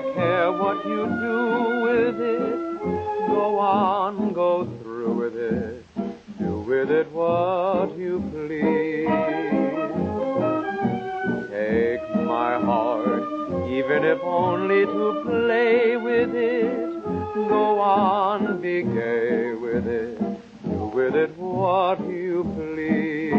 care what you do with it. Go on, go through with it. Do with it what you please. Take my heart, even if only to play with it. Go on, be gay with it. Do with it what you please.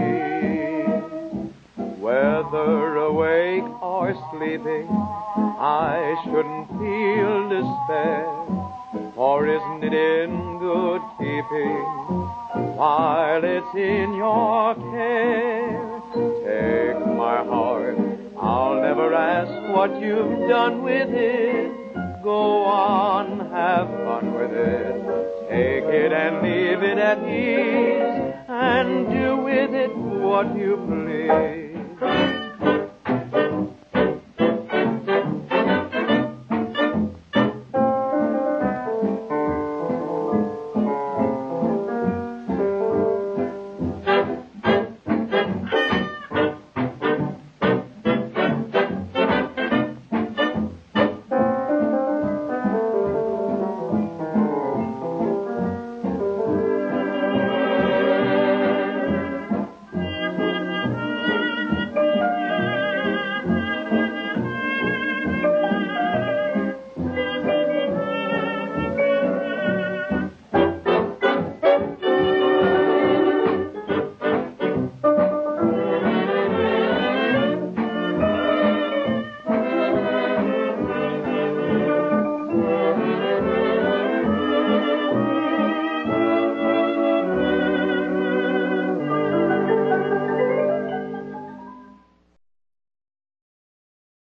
Whether awake or sleeping, I shouldn't feel despair. For isn't it in good keeping while it's in your care? Take my heart, I'll never ask what you've done with it. Go on, have fun with it. Take it and leave it at ease, and do with it what you please.